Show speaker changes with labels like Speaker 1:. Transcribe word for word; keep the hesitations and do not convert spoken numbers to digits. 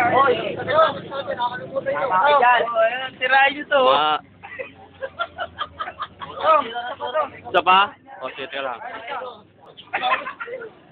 Speaker 1: Hoy! Tirahin nyo to.
Speaker 2: Ma... Isa pa? O, sige, tira lang.